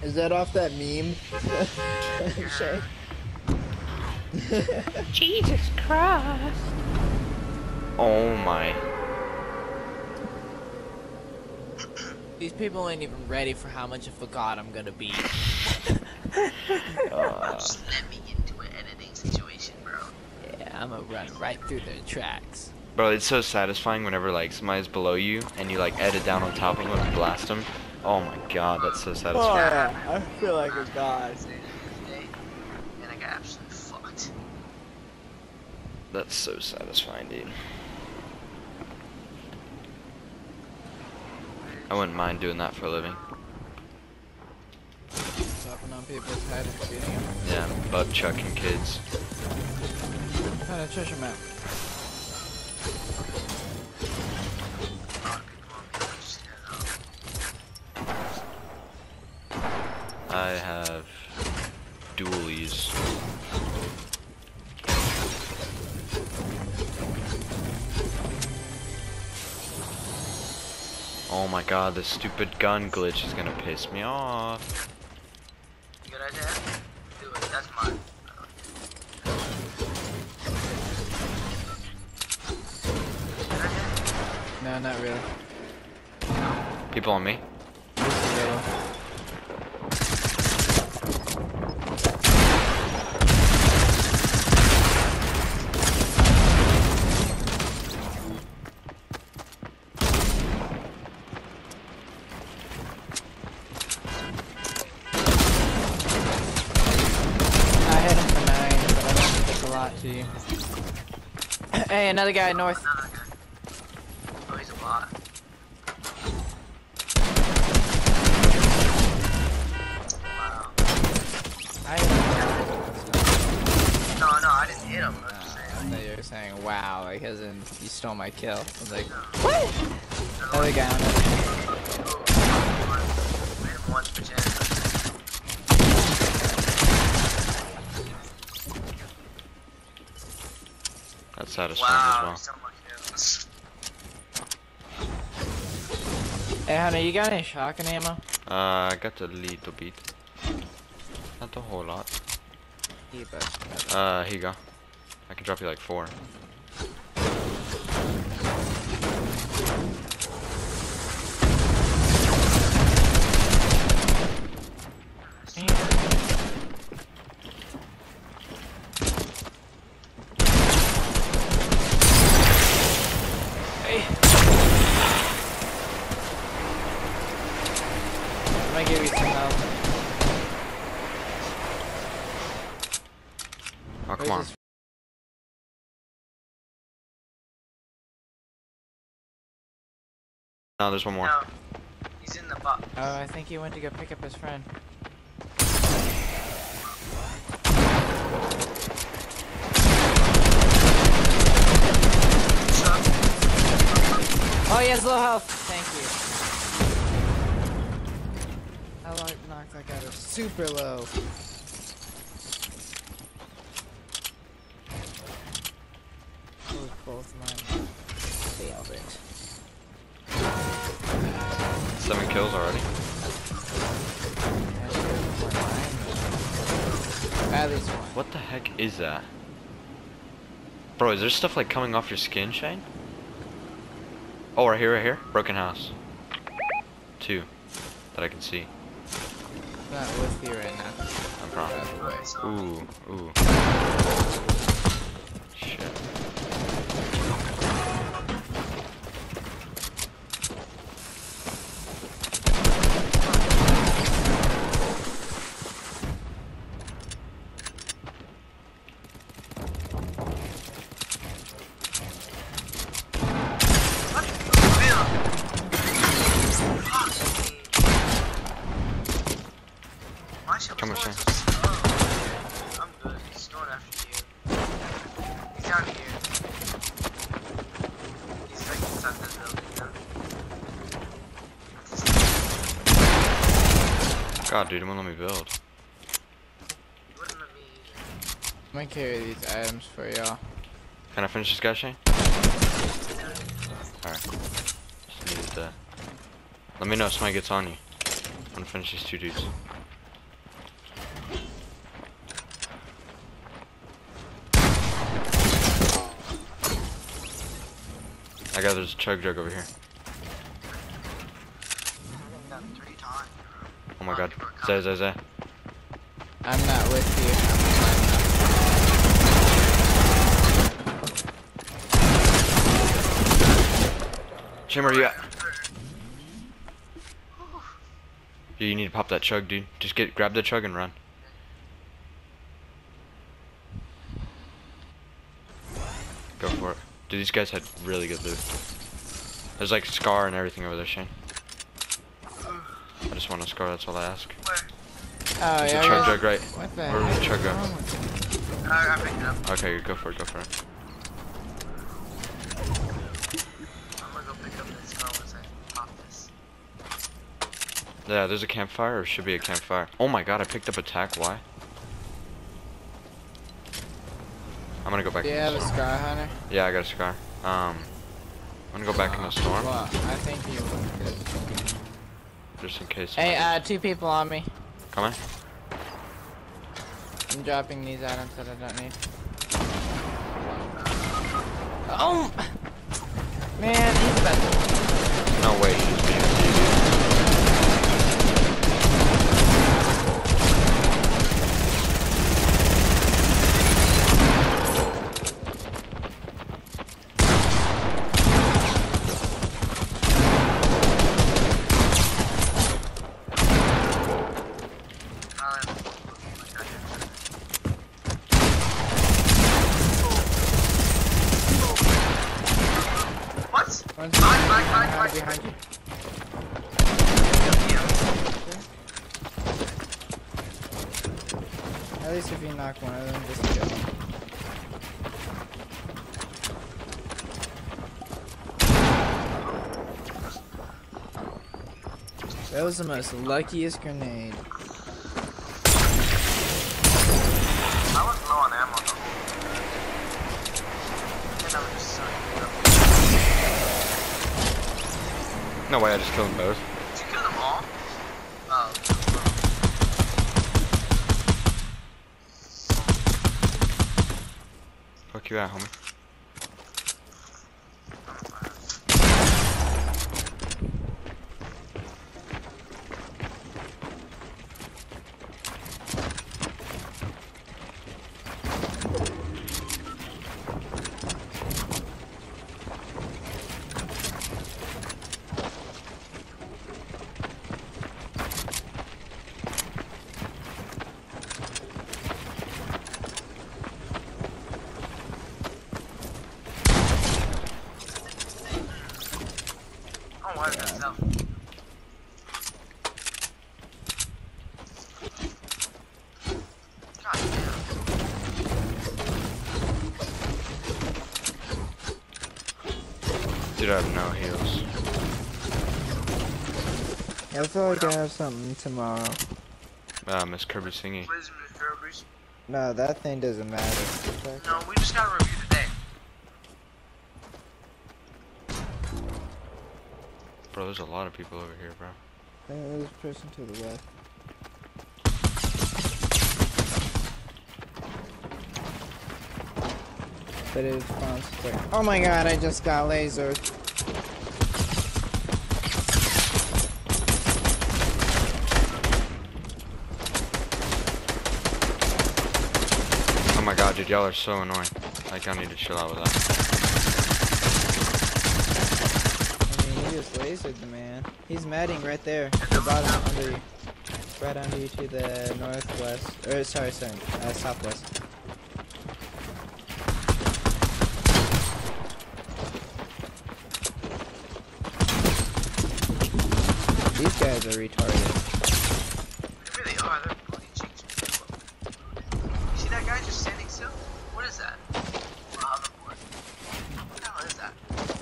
Is that off that meme? Shay? Jesus Christ. Oh my. These people ain't even ready for how much of a god I'm gonna be. Just let me get into an editing situation, bro. Yeah, I'm gonna run right through their tracks. Bro, it's so satisfying whenever like somebody's below you and you like edit down on top of them and blast them. Oh my god, that's so satisfying. Yeah, I feel like a god. And I got absolutely fucked. That's so satisfying, dude. I wouldn't mind doing that for a living. Stopping on people's head and shooting them. Yeah, butt chucking kids. What kind of treasure map? I have dualies. Oh my god, this stupid gun glitch is gonna piss me off. Good idea. Do it. That's mine. No, not really. People on me? Just a little. I hit him for 9, but I don't think that's a lot to you. Hey, another guy north. Another guy. Oh, he's a bot. Wow. I hit him. No, I didn't hit him. I'm just I saying. thought you were saying wow, like as in you stole my kill. I was like, What? another guy on it. Made him once per chance. That's satisfying Wow, as so much kills. Hey Hunter, you got any shotgun ammo? well. I got a little bit. Not a whole lot. Yeah, but Here you go. I can drop you like 4. hey. I might give you some help. Oh, come Where's on. this- No, there's one more. No, he's in the box. Oh, I think he went to go pick up his friend. Oh, he has low health. Thank you. I knocked that guy to super low. Both mine failed it. 7 kills already. At least one. What the heck is that? Bro, is there stuff like coming off your skin, Shane? Oh, right here. Broken house. 2 that I can see. Not with you right now. I'm probably. Ooh. Shit. Come on, Shane. I'm good. He's going after you. He's down here. He's like inside the building now. God, dude, it won't let me build. He wouldn't let me either. I'm gonna carry these items for y'all. Can I finish this guy, Shane? Alright. Just needed that. Let me know if somebody gets on you. I'm gonna finish these 2 dudes. I got there's a chug jug over here. Got 3 times. Oh my god. Zay. I'm not with you. Jim, where you at? Dude, you need to pop that chug, dude. Just grab the chug and run. Go for it. Dude, these guys had really good loot. There's like Scar and everything over there, Shane. I just want a Scar, that's all I ask. Where? Oh, There's yeah. a chug jug right. What the Where heck? did the chug go? I picked it up. Okay, go for it. I'm gonna go pick up this car once I pop this. Yeah, there's a campfire, or should be a campfire. Oh my god, I picked up attack, why? I'm gonna go back Do you in have the a storm. Scar Hunter? Yeah, I got a Scar. I'm gonna go back in the storm, Well, I think you would. just in case. Hey, 2 people on me. Coming? I'm dropping these items that I don't need. Oh! Man, he's about to... No way, she's being a What? One's Behind behind you. At least if you knock one of them, just kill them. That was the most luckiest grenade. I was low on ammo though. And I was just No way, I just killed them both. Did you kill them all? Oh. Fuck you at, homie. Oh, why is that self? God damn. Dude, I have no heals. I feel like I have something tomorrow. Miss Kirby singing. What is it, Mr. Kirby's? No, that thing doesn't matter. No, we just got a review today. Bro, there's a lot of people over here, bro. There's a person to the left. But it spawns quick. Oh my god, I just got lasered. Oh my god, dude, y'all are so annoying. Like, I need to chill out with that. I mean, he just lasered the man. He's matting right there. The bottom under you. Right under you to the northwest. Or, sorry, southwest. These guys are retarded. They really are. They're bloody cheeks. You see that guy just standing still? What is that? Wow, hoverboard. What the hell is that?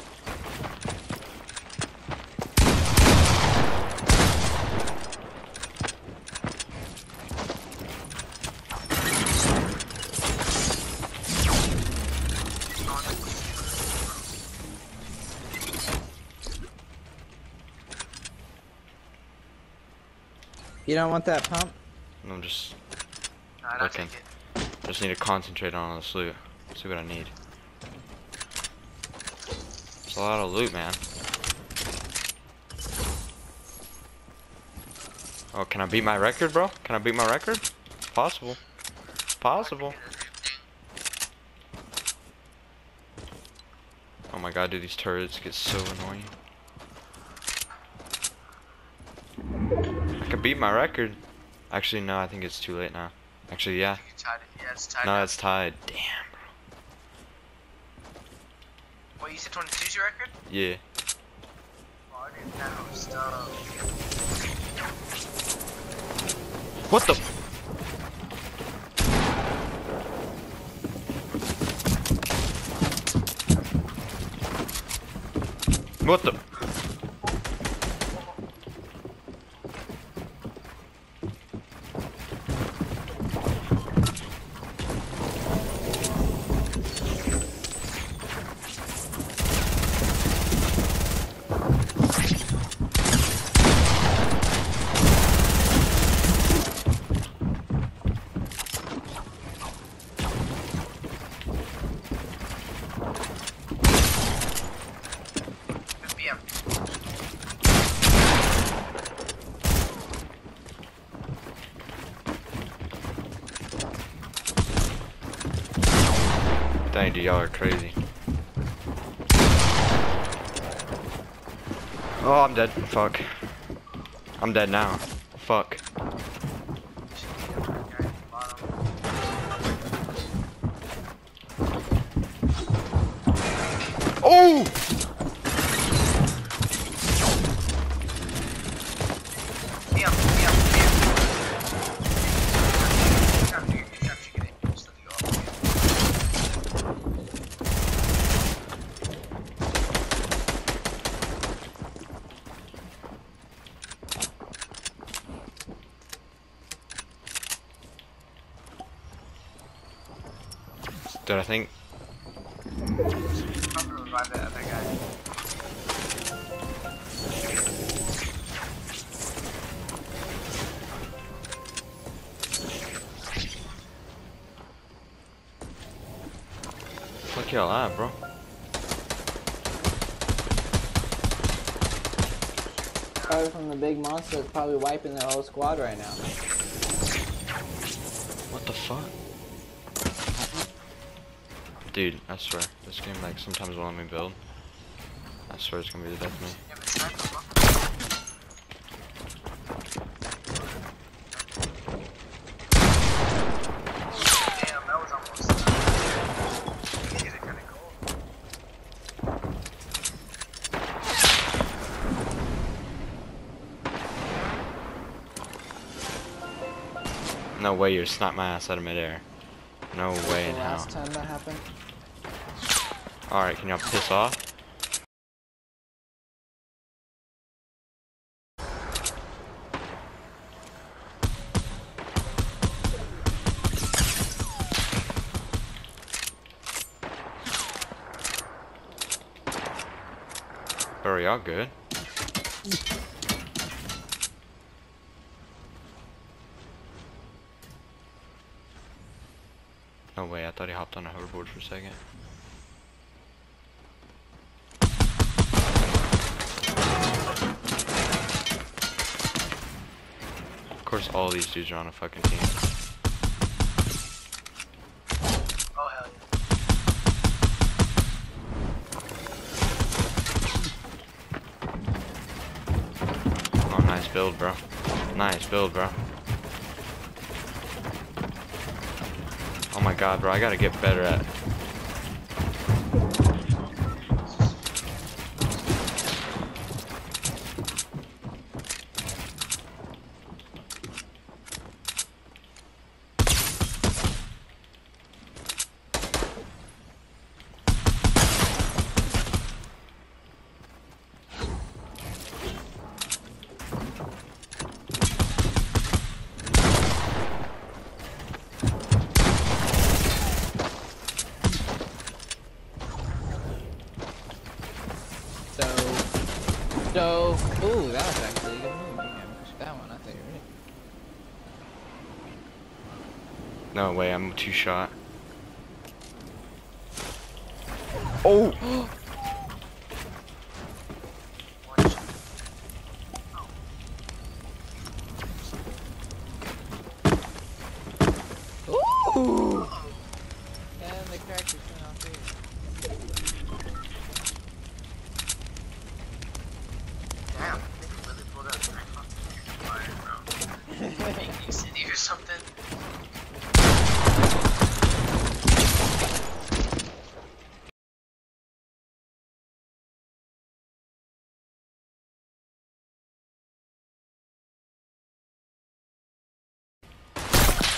You don't want that pump? I'm just Nah, I'll looking. take it. Just need to concentrate on this loot. See what I need. There's a a lot of loot, man. Oh, can I beat my record, bro? Can I beat my record? It's possible. It's possible. Oh my god, dude, these turrets get so annoying. I could beat my record. Actually, no, I think it's too late now. Actually, yeah. Yeah, it's tied. No, it's tied. Damn, bro. What, you said 22's your record? Yeah. Oh, I didn't know stuff. What the? What the? Dang, dude, y'all are crazy. Oh, I'm dead. Fuck. I'm dead now. Fuck. Oh! Dude, I think. Fuck y'all at, bro. Probably from the big monster that's probably wiping their whole squad right now. What the fuck? Dude, I swear, this game like sometimes won't let me build. I swear it's gonna be the death of me. Damn, that was almost. Get it kinda cold. No way you're snap my ass out of midair. No way in hell. Last time that happened. Alright, can y'all piss off? Are y'all good? No way, I thought he hopped on a hoverboard for a second. Of course all these dudes are on a fucking team. Oh, hell yeah. Oh, nice build, bro. Nice build, bro. Oh my god, bro, I gotta get better at. So, ooh, that was actually a good move. You pushed that one. I thought you were right. No way, I'm two shot. Oh!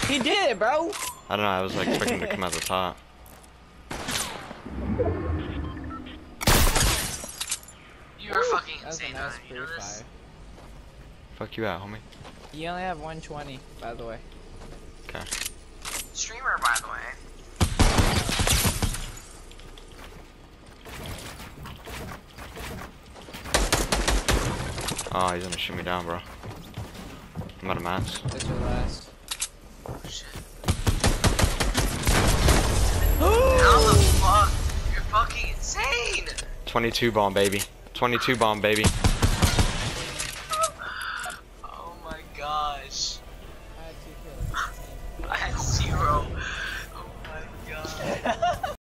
He did, bro. I don't know, I was like expecting him to come out the top. You are fucking That was a insane, nice man. You know this? pre-fire. Fuck you out, homie. You only have 120, by the way. Okay. Streamer, by the way. Oh, he's gonna shoot me down, bro. I'm out of mats. That's your last. Oh shit. How the fuck? You're fucking insane! 22 bomb, baby. 22 bomb, baby.